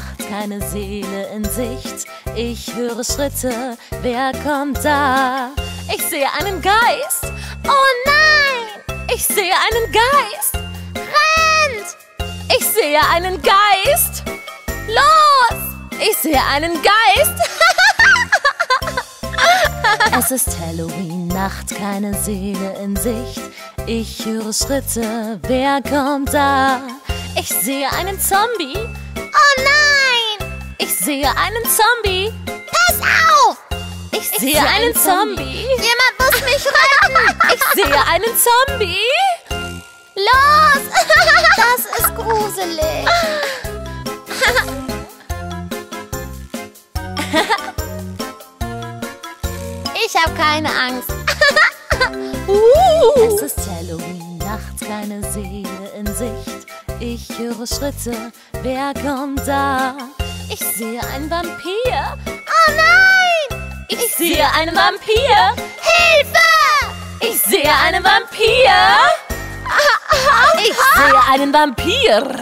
Nacht, keine Seele in Sicht. Ich höre Schritte, wer kommt da? Ich sehe einen Geist. Oh nein! Ich sehe einen Geist. Rennt! Ich sehe einen Geist. Los! Ich sehe einen Geist. Es ist Halloween-Nacht, keine Seele in Sicht. Ich höre Schritte, wer kommt da? Ich sehe einen Zombie. Oh nein! Ich sehe einen Zombie. Pass auf! Ich sehe einen Zombie. Jemand muss mich retten. Ich sehe einen Zombie. Los! Das ist gruselig. Ich habe keine Angst. Es ist Halloween-Nacht, keine Seele in Sicht. Ich höre Schritte, wer kommt da? Ich sehe einen Vampir. Oh nein! Ich sehe einen Vampir. Hilfe! Ich sehe einen Vampir. Ich sehe einen Vampir.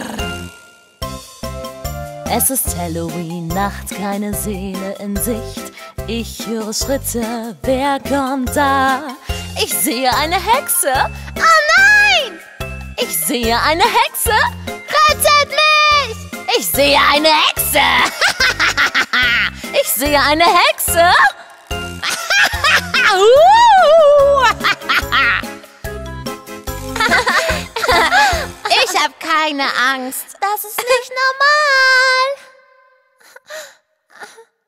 Es ist Halloween-Nacht, keine Seele in Sicht. Ich höre Schritte, wer kommt da? Ich sehe eine Hexe. Oh nein! Ich sehe eine Hexe. Rettet mich! Ich sehe eine Hexe. Ich sehe eine Hexe. Ich habe keine Angst. Das ist nicht normal.